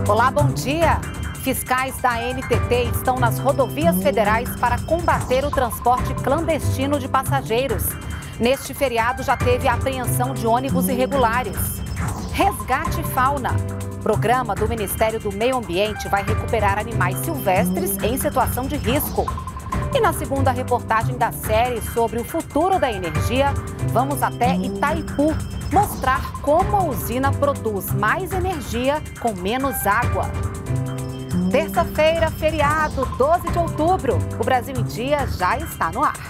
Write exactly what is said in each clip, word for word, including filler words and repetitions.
Olá, bom dia! Fiscais da A N T T estão nas rodovias federais para combater o transporte clandestino de passageiros. Neste feriado já teve a apreensão de ônibus irregulares. Resgate Fauna. Programa do Ministério do Meio Ambiente vai recuperar animais silvestres em situação de risco. E na segunda reportagem da série sobre o futuro da energia, vamos até Itaipu mostrar como a usina produz mais energia com menos água. Terça-feira, feriado, doze de outubro. O Brasil em Dia já está no ar.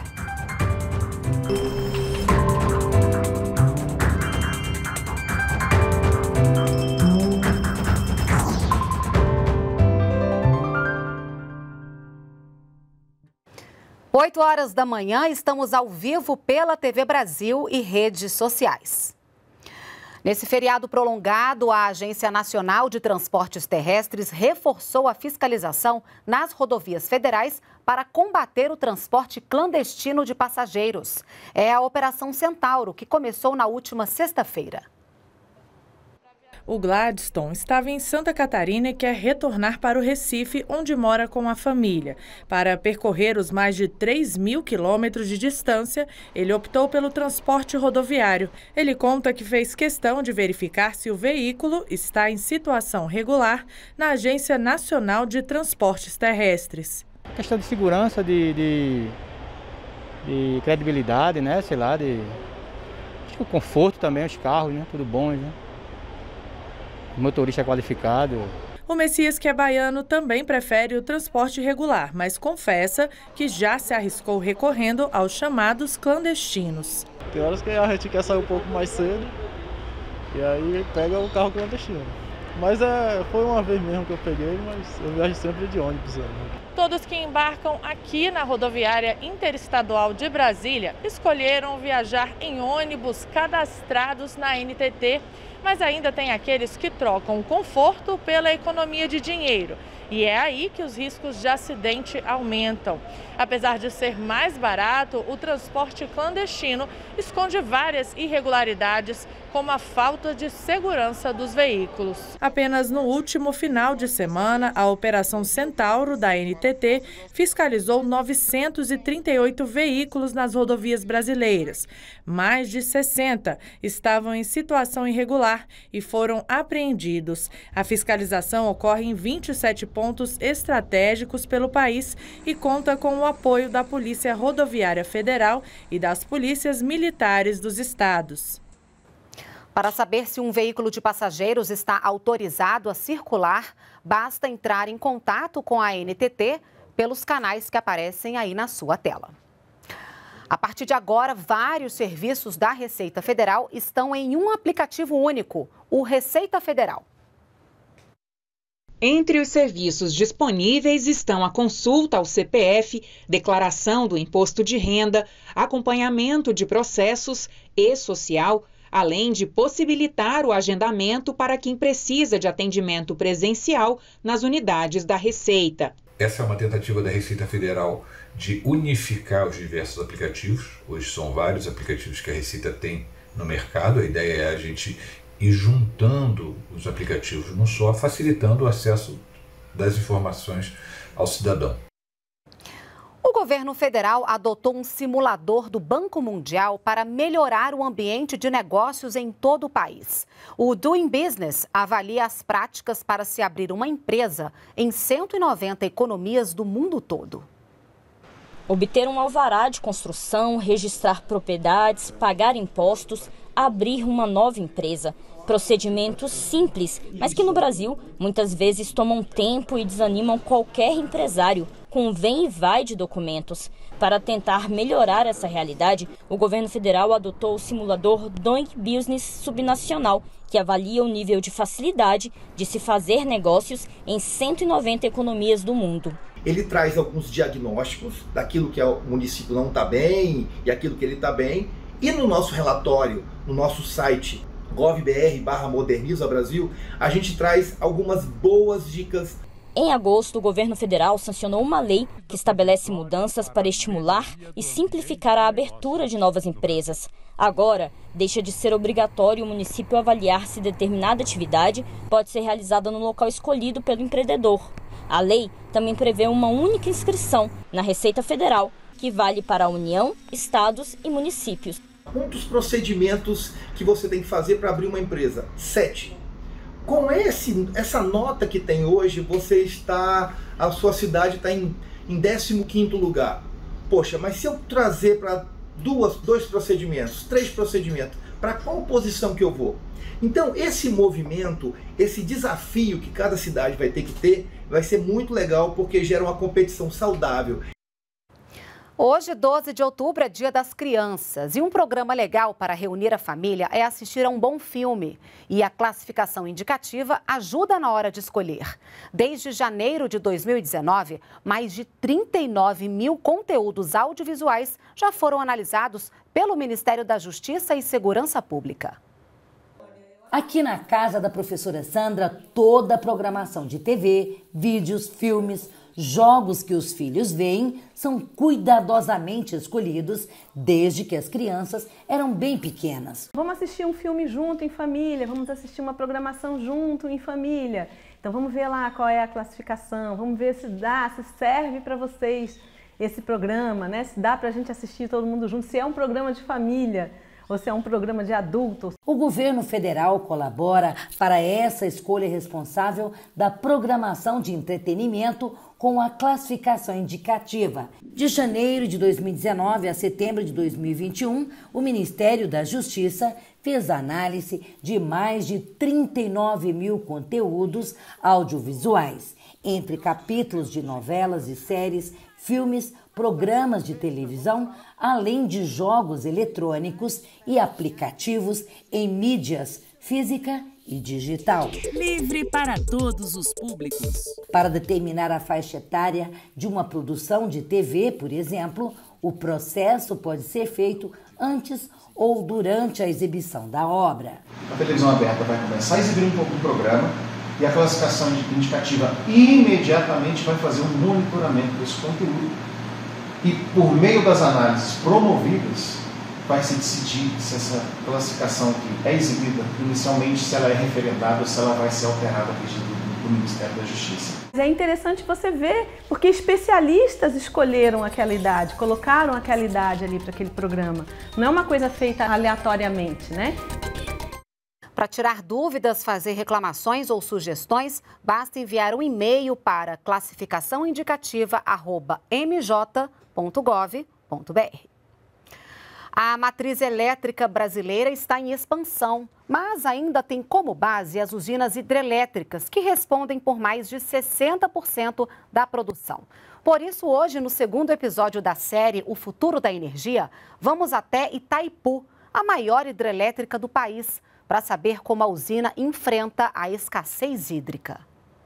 oito horas da manhã, estamos ao vivo pela T V Brasil e redes sociais. Nesse feriado prolongado, a Agência Nacional de Transportes Terrestres reforçou a fiscalização nas rodovias federais para combater o transporte clandestino de passageiros. É a Operação Centauro, que começou na última sexta-feira. O Gladstone estava em Santa Catarina e quer retornar para o Recife, onde mora com a família. Para percorrer os mais de três mil quilômetros de distância, ele optou pelo transporte rodoviário. Ele conta que fez questão de verificar se o veículo está em situação regular na Agência Nacional de Transportes Terrestres. Questão de segurança, de, de, de credibilidade, né? Sei lá, de acho que o conforto também, os carros, né? Tudo bom, né? Motorista qualificado. O Messias, que é baiano, também prefere o transporte regular, mas confessa que já se arriscou recorrendo aos chamados clandestinos. Tem horas que a gente quer sair um pouco mais cedo e aí pega o carro clandestino. Mas é, foi uma vez mesmo que eu peguei, mas eu viajo sempre de ônibus. Né? Todos que embarcam aqui na rodoviária interestadual de Brasília escolheram viajar em ônibus cadastrados na A N T T. Mas ainda tem aqueles que trocam o conforto pela economia de dinheiro. E é aí que os riscos de acidente aumentam. Apesar de ser mais barato, o transporte clandestino esconde várias irregularidades, como a falta de segurança dos veículos. Apenas no último final de semana, a Operação Centauro da A N T T fiscalizou novecentos e trinta e oito veículos nas rodovias brasileiras. Mais de sessenta estavam em situação irregular e foram apreendidos. A fiscalização ocorre em vinte e sete pontos estratégicos pelo país e conta com o apoio da Polícia Rodoviária Federal e das polícias militares dos estados. Para saber se um veículo de passageiros está autorizado a circular, basta entrar em contato com a A N T T pelos canais que aparecem aí na sua tela. A partir de agora, vários serviços da Receita Federal estão em um aplicativo único, o Receita Federal. Entre os serviços disponíveis estão a consulta ao C P F, declaração do imposto de renda, acompanhamento de processos e social, além de possibilitar o agendamento para quem precisa de atendimento presencial nas unidades da Receita. Essa é uma tentativa da Receita Federal de unificar os diversos aplicativos. Hoje são vários aplicativos que a Receita tem no mercado. A ideia é a gente ir juntando os aplicativos num só, facilitando o acesso das informações ao cidadão. O governo federal adotou um simulador do Banco Mundial para melhorar o ambiente de negócios em todo o país. O Doing Business avalia as práticas para se abrir uma empresa em cento e noventa economias do mundo todo. Obter um alvará de construção, registrar propriedades, pagar impostos, abrir uma nova empresa. Procedimentos simples, mas que no Brasil muitas vezes tomam tempo e desanimam qualquer empresário, com vem e vai de documentos. Para tentar melhorar essa realidade, o governo federal adotou o simulador Doing Business Subnacional, que avalia o nível de facilidade de se fazer negócios em cento e noventa economias do mundo. Ele traz alguns diagnósticos daquilo que o município não está bem e aquilo que ele está bem. E no nosso relatório, no nosso site govbr barra Moderniza Brasil, a gente traz algumas boas dicas. Em agosto, o governo federal sancionou uma lei que estabelece mudanças para estimular e simplificar a abertura de novas empresas. Agora, deixa de ser obrigatório o município avaliar se determinada atividade pode ser realizada no local escolhido pelo empreendedor. A lei também prevê uma única inscrição na Receita Federal, que vale para a União, estados e municípios. Quantos procedimentos que você tem que fazer para abrir uma empresa? Sete. Com esse, essa nota que tem hoje, você está, a sua cidade está em, em décimo quinto lugar. Poxa, mas se eu trazer para duas, dois procedimentos, três procedimentos, para qual posição que eu vou? Então, esse movimento, esse desafio que cada cidade vai ter que ter, vai ser muito legal porque gera uma competição saudável. Hoje, doze de outubro, é Dia das Crianças e um programa legal para reunir a família é assistir a um bom filme. E a classificação indicativa ajuda na hora de escolher. Desde janeiro de dois mil e dezenove, mais de trinta e nove mil conteúdos audiovisuais já foram analisados pelo Ministério da Justiça e Segurança Pública. Aqui na casa da professora Sandra, toda a programação de T V, vídeos, filmes, jogos que os filhos veem são cuidadosamente escolhidos desde que as crianças eram bem pequenas. Vamos assistir um filme junto em família, vamos assistir uma programação junto em família. Então vamos ver lá qual é a classificação, vamos ver se dá, se serve para vocês esse programa, né? Se dá para a gente assistir todo mundo junto, se é um programa de família ou se é um programa de adultos. O governo federal colabora para essa escolha responsável da programação de entretenimento com a classificação indicativa. De janeiro de dois mil e dezenove a setembro de dois mil e vinte e um, o Ministério da Justiça fez análise de mais de trinta e nove mil conteúdos audiovisuais, entre capítulos de novelas e séries, filmes, programas de televisão, além de jogos eletrônicos e aplicativos em mídias física e digital. Livre para todos os públicos. Para determinar a faixa etária de uma produção de T V, por exemplo, o processo pode ser feito antes ou durante a exibição da obra. A televisão aberta vai começar a exibir um pouco do programa e a classificação indicativa imediatamente vai fazer um monitoramento desse conteúdo. E por meio das análises promovidas, vai se decidir se essa classificação que é exibida inicialmente, se ela é referendada ou se ela vai ser alterada a pedido do Ministério da Justiça. É interessante você ver, porque especialistas escolheram aquela idade, colocaram aquela idade ali para aquele programa. Não é uma coisa feita aleatoriamente, né? Para tirar dúvidas, fazer reclamações ou sugestões, basta enviar um e-mail para classificação indicativa arroba m j ponto gov ponto b r. A matriz elétrica brasileira está em expansão, mas ainda tem como base as usinas hidrelétricas, que respondem por mais de sessenta por cento da produção. Por isso, hoje, no segundo episódio da série O Futuro da Energia, vamos até Itaipu, a maior hidrelétrica do país, para saber como a usina enfrenta a escassez hídrica.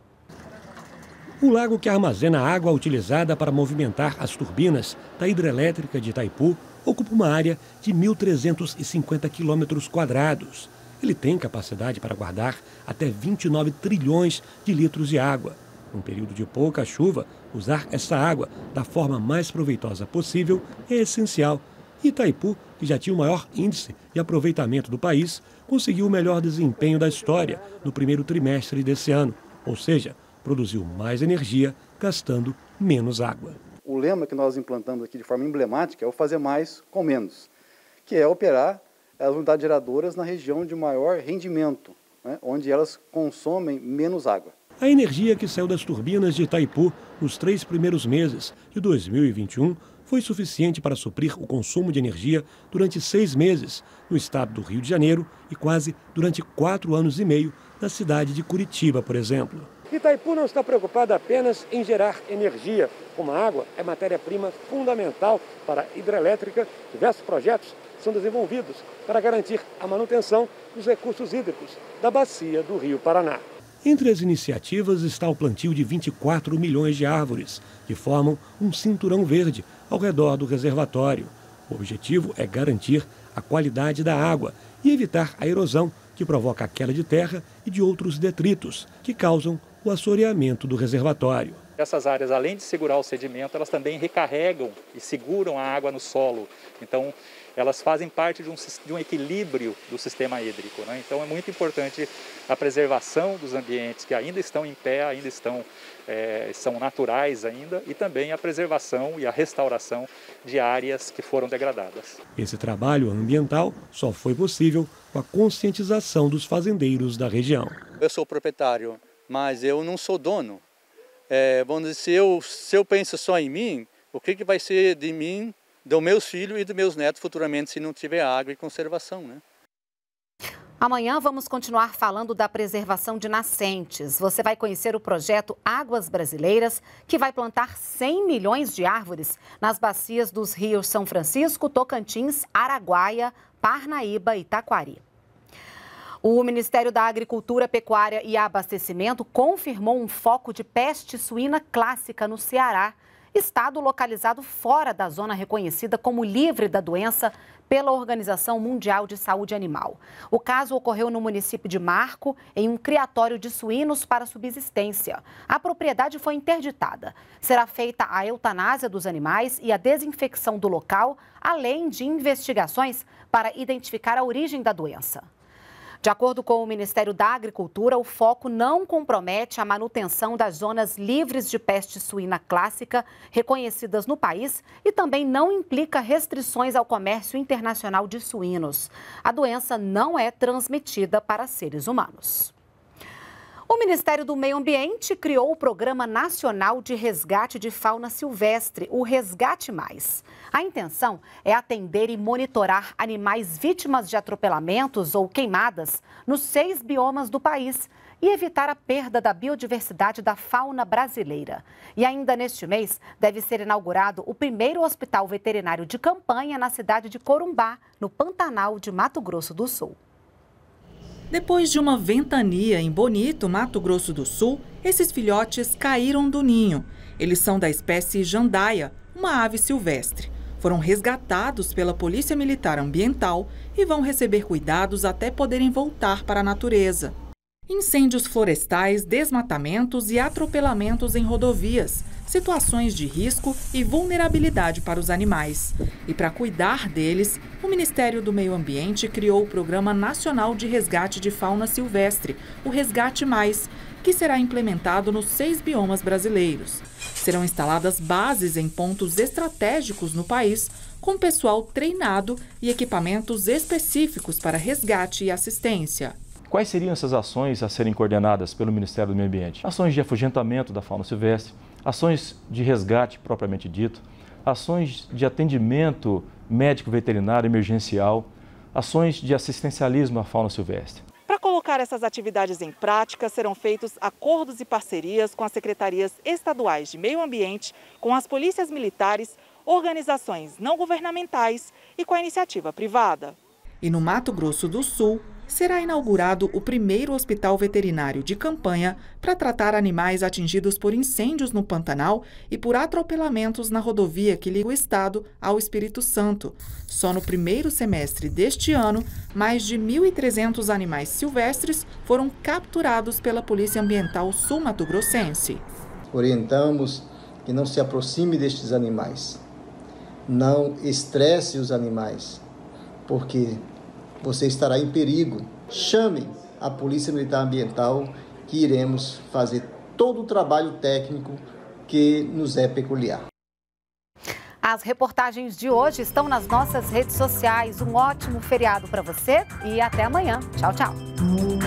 O lago que armazena a água utilizada para movimentar as turbinas da hidrelétrica de Itaipu ocupa uma área de mil trezentos e cinquenta quilômetros quadrados. Ele tem capacidade para guardar até vinte e nove trilhões de litros de água. Num período de pouca chuva, usar essa água da forma mais proveitosa possível é essencial. Itaipu, que já tinha o maior índice de aproveitamento do país, conseguiu o melhor desempenho da história no primeiro trimestre desse ano, ou seja, produziu mais energia gastando menos água. O lema que nós implantamos aqui de forma emblemática é o fazer mais com menos, que é operar as unidades geradoras na região de maior rendimento, né, onde elas consomem menos água. A energia que saiu das turbinas de Itaipu nos três primeiros meses de dois mil e vinte e um foi suficiente para suprir o consumo de energia durante seis meses no estado do Rio de Janeiro e quase durante quatro anos e meio na cidade de Curitiba, por exemplo. Itaipu não está preocupada apenas em gerar energia, como a água é matéria-prima fundamental para a hidrelétrica. Diversos projetos são desenvolvidos para garantir a manutenção dos recursos hídricos da bacia do Rio Paraná. Entre as iniciativas está o plantio de vinte e quatro milhões de árvores, que formam um cinturão verde ao redor do reservatório. O objetivo é garantir a qualidade da água e evitar a erosão, que provoca a queda de terra e de outros detritos, que causam o assoreamento do reservatório. Essas áreas, além de segurar o sedimento, elas também recarregam e seguram a água no solo. Então, elas fazem parte de um, de um equilíbrio do sistema hídrico, né? Então, é muito importante a preservação dos ambientes que ainda estão em pé, ainda estão, é, são naturais ainda, e também a preservação e a restauração de áreas que foram degradadas. Esse trabalho ambiental só foi possível com a conscientização dos fazendeiros da região. Eu sou proprietário, mas eu não sou dono. É, vamos dizer, se eu, se eu penso só em mim, o que, que vai ser de mim, dos meus filhos e dos meus netos futuramente se não tiver água e conservação, né? Amanhã vamos continuar falando da preservação de nascentes. Você vai conhecer o projeto Águas Brasileiras, que vai plantar cem milhões de árvores nas bacias dos rios São Francisco, Tocantins, Araguaia, Parnaíba e Taquari. O Ministério da Agricultura, Pecuária e Abastecimento confirmou um foco de peste suína clássica no Ceará, estado localizado fora da zona reconhecida como livre da doença pela Organização Mundial de Saúde Animal. O caso ocorreu no município de Marco, em um criatório de suínos para subsistência. A propriedade foi interditada. Será feita a eutanásia dos animais e a desinfecção do local, além de investigações para identificar a origem da doença. De acordo com o Ministério da Agricultura, o foco não compromete a manutenção das zonas livres de peste suína clássica reconhecidas no país e também não implica restrições ao comércio internacional de suínos. A doença não é transmitida para seres humanos. O Ministério do Meio Ambiente criou o Programa Nacional de Resgate de Fauna Silvestre, o Resgate Mais. A intenção é atender e monitorar animais vítimas de atropelamentos ou queimadas nos seis biomas do país e evitar a perda da biodiversidade da fauna brasileira. E ainda neste mês deve ser inaugurado o primeiro hospital veterinário de campanha na cidade de Corumbá, no Pantanal de Mato Grosso do Sul. Depois de uma ventania em Bonito, Mato Grosso do Sul, esses filhotes caíram do ninho. Eles são da espécie jandaia, uma ave silvestre. Foram resgatados pela Polícia Militar Ambiental e vão receber cuidados até poderem voltar para a natureza. Incêndios florestais, desmatamentos e atropelamentos em rodovias, situações de risco e vulnerabilidade para os animais. E para cuidar deles, o Ministério do Meio Ambiente criou o Programa Nacional de Resgate de Fauna Silvestre, o Resgate Mais, que será implementado nos seis biomas brasileiros. Serão instaladas bases em pontos estratégicos no país, com pessoal treinado e equipamentos específicos para resgate e assistência. Quais seriam essas ações a serem coordenadas pelo Ministério do Meio Ambiente? Ações de afugentamento da fauna silvestre, ações de resgate propriamente dito, ações de atendimento médico veterinário emergencial, ações de assistencialismo à fauna silvestre. Para colocar essas atividades em prática, serão feitos acordos e parcerias com as secretarias estaduais de meio ambiente, com as polícias militares, organizações não governamentais e com a iniciativa privada. E no Mato Grosso do Sul, será inaugurado o primeiro hospital veterinário de campanha para tratar animais atingidos por incêndios no Pantanal e por atropelamentos na rodovia que liga o estado ao Espírito Santo. Só no primeiro semestre deste ano, mais de mil e trezentos animais silvestres foram capturados pela Polícia Ambiental sul-mato-grossense. Orientamos que não se aproxime destes animais, não estresse os animais, porque você estará em perigo. Chame a Polícia Militar Ambiental que iremos fazer todo o trabalho técnico que nos é peculiar. As reportagens de hoje estão nas nossas redes sociais. Um ótimo feriado para você e até amanhã. Tchau, tchau.